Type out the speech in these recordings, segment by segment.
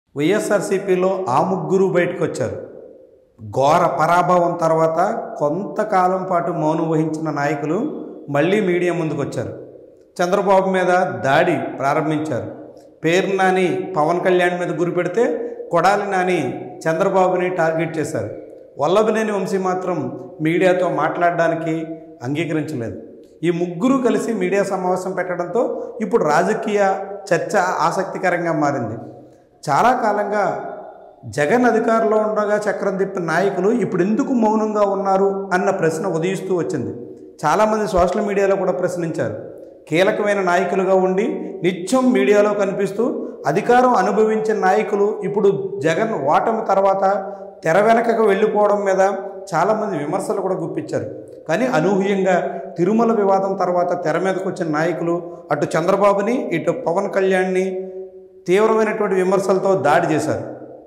వైఎస్ఆర్సీపీలో ఆ ముగ్గురు బయటకు వచ్చారు. ఘోర పరాభవం తర్వాత కొంతకాలం పాటు మౌనం వహించిన నాయకులు మళ్ళీ మీడియా ముందుకు వచ్చారు. చంద్రబాబు మీద దాడి ప్రారంభించారు. పేరు నాని పవన్ కళ్యాణ్ మీద గురిపెడితే కొడాలి నాని చంద్రబాబుని టార్గెట్ చేశారు. వల్లభనేని వంశీ మాత్రం మీడియాతో మాట్లాడడానికి అంగీకరించలేదు. ఈ ముగ్గురు కలిసి మీడియా సమావేశం పెట్టడంతో ఇప్పుడు రాజకీయ చర్చ ఆసక్తికరంగా మారింది. చాలా కాలంగా జగన్ అధికారంలో ఉండగా చక్రం తిప్పిన నాయకులు ఇప్పుడు ఎందుకు మౌనంగా ఉన్నారు అన్న ప్రశ్న ఉదయిస్తూ వచ్చింది. చాలామంది సోషల్ మీడియాలో కూడా ప్రశ్నించారు. కీలకమైన నాయకులుగా ఉండి నిత్యం మీడియాలో కనిపిస్తూ అధికారం అనుభవించిన నాయకులు ఇప్పుడు జగన్ ఓటమి తర్వాత తెర వెనకకు వెళ్ళిపోవడం మీద చాలామంది విమర్శలు కూడా గుప్పించారు. కానీ అనూహ్యంగా తిరుమల వివాదం తర్వాత తెర మీదకు వచ్చిన నాయకులు అటు చంద్రబాబుని ఇటు పవన్ కళ్యాణ్ని తీవ్రమైనటువంటి విమర్శలతో దాడి చేశారు.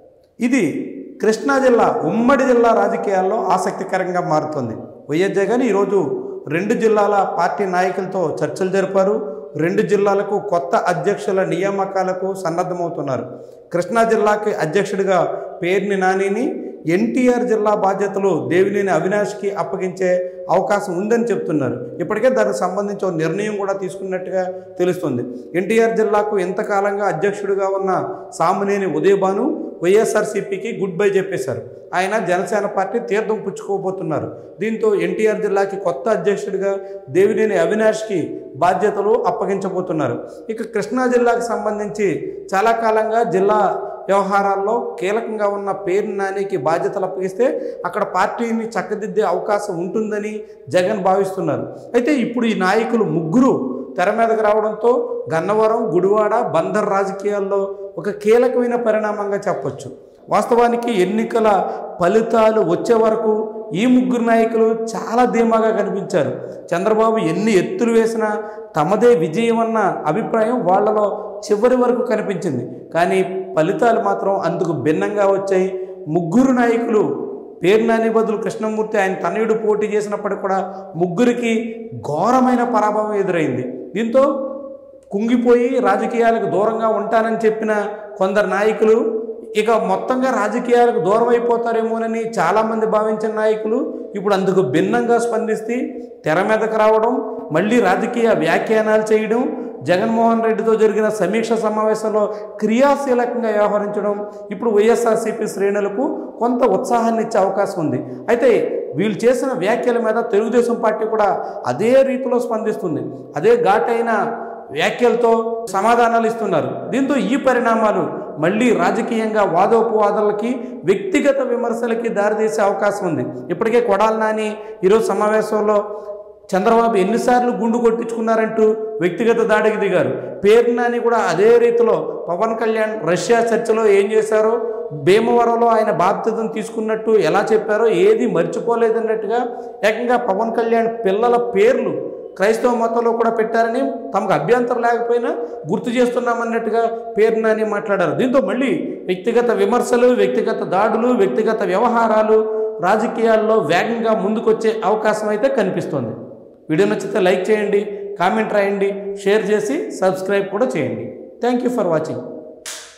ఇది కృష్ణా జిల్లా ఉమ్మడి జిల్లా రాజకీయాల్లో ఆసక్తికరంగా మారుతుంది. వైఎస్ జగన్ ఈరోజు 2 జిల్లాల పార్టీ నాయకులతో చర్చలు జరిపారు. 2 జిల్లాలకు కొత్త అధ్యక్షుల నియామకాలకు సన్నద్ధమవుతున్నారు. కృష్ణా జిల్లాకి అధ్యక్షుడిగా పేర్ని నానిని, ఎన్టీఆర్ జిల్లా బాధ్యతలు దేవినేని అవినాష్కి అప్పగించే అవకాశం ఉందని చెప్తున్నారు. ఇప్పటికే దానికి సంబంధించి ఒక నిర్ణయం కూడా తీసుకున్నట్టుగా తెలుస్తుంది. ఎన్టీఆర్ జిల్లాకు ఇంతకాలంగా అధ్యక్షుడిగా ఉన్న సామినేని ఉదయభాను వైఎస్ఆర్సీపీకి గుడ్ బై చెప్పేశారు. ఆయన జనసేన పార్టీ తీర్థం పుచ్చుకోబోతున్నారు. దీంతో ఎన్టీఆర్ జిల్లాకి కొత్త అధ్యక్షుడిగా దేవినేని అవినాష్కి బాధ్యతలు అప్పగించబోతున్నారు. ఇక కృష్ణా జిల్లాకు సంబంధించి చాలా కాలంగా జిల్లా వ్యవహారాల్లో కీలకంగా ఉన్న పేర్ని నానికి బాధ్యతలు అప్పగిస్తే అక్కడ పార్టీని చక్కదిద్దే అవకాశం ఉంటుందని జగన్ భావిస్తున్నారు. అయితే ఇప్పుడు ఈ నాయకులు ముగ్గురు తెర మీదకు రావడంతో గన్నవరం, గుడివాడ, బందర్ రాజకీయాల్లో ఒక కీలకమైన పరిణామంగా చెప్పొచ్చు. వాస్తవానికి ఎన్నికల ఫలితాలు వచ్చే వరకు ఈ ముగ్గురు నాయకులు చాలా ధీమాగా కనిపించారు. చంద్రబాబు ఎన్ని ఎత్తులు వేసినా తమదే విజయం అన్న అభిప్రాయం వాళ్లలో చివరి వరకు కనిపించింది. కానీ ఫలితాలు మాత్రం అందుకు భిన్నంగా వచ్చాయి. ముగ్గురు నాయకులు పేరు నాని బదులు కృష్ణమూర్తి ఆయన తనయుడు పోటీ చేసినప్పటికీ కూడా ముగ్గురికి ఘోరమైన పరాభవం ఎదురైంది. దీంతో కుంగిపోయి రాజకీయాలకు దూరంగా ఉంటానని చెప్పిన కొందరు నాయకులు ఇక మొత్తంగా రాజకీయాలకు దూరం అయిపోతారేమోనని చాలామంది భావించిన నాయకులు ఇప్పుడు అందుకు భిన్నంగా స్పందిస్తే తెర మీదకు రావడం, మళ్ళీ రాజకీయ వ్యాఖ్యానాలు చేయడం, జగన్మోహన్ రెడ్డితో జరిగిన సమీక్ష సమావేశంలో క్రియాశీలకంగా వ్యవహరించడం ఇప్పుడు వైఎస్ఆర్సీపీ శ్రేణులకు కొంత ఉత్సాహాన్ని ఇచ్చే అవకాశం ఉంది. అయితే వీళ్ళు చేసిన వ్యాఖ్యల మీద తెలుగుదేశం పార్టీ కూడా అదే రీతిలో స్పందిస్తుంది. అదే ఘాటైన వ్యాఖ్యలతో సమాధానాలు ఇస్తున్నారు. దీంతో ఈ పరిణామాలు మళ్ళీ రాజకీయంగా వాదోపవాదాలకి, వ్యక్తిగత విమర్శలకి దారితీసే అవకాశం ఉంది. ఇప్పటికే కొడాలి నాని ఈరోజు సమావేశంలో చంద్రబాబు ఎన్నిసార్లు గుండు కొట్టించుకున్నారంటూ వ్యక్తిగత దాడికి దిగారు. పేర్ని నాని కూడా అదే రీతిలో పవన్ కళ్యాణ్ రష్యా చర్చలో ఏం చేశారో, భీమవరంలో ఆయన బాధ్యతను తీసుకున్నట్టు ఎలా చెప్పారో ఏది మర్చిపోలేదన్నట్టుగా ఏకంగా పవన్ కళ్యాణ్ పిల్లల పేర్లు క్రైస్తవ మతంలో కూడా పెట్టారని తమకు అభ్యంతరం లేకపోయినా గుర్తు చేస్తున్నామన్నట్టుగా పేర్ని నాని మాట్లాడారు. దీంతో మళ్ళీ వ్యక్తిగత విమర్శలు, వ్యక్తిగత దాడులు, వ్యక్తిగత వ్యవహారాలు రాజకీయాల్లో వేగంగా ముందుకొచ్చే అవకాశం అయితే కనిపిస్తోంది. వీడియో నచ్చితే లైక్ చేయండి, కామెంట్ రాయండి, షేర్ చేసి సబ్స్క్రైబ్ కూడా చేయండి. Thank you for watching.